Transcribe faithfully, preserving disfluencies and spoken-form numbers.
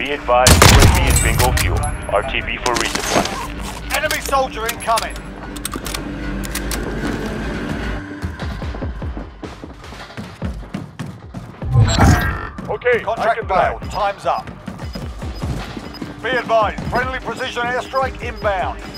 Be advised, U A V is bingo fuel. R T B for resupply. Enemy soldier incoming. Okay, Contract failed. Time's up. Be advised, friendly precision airstrike inbound.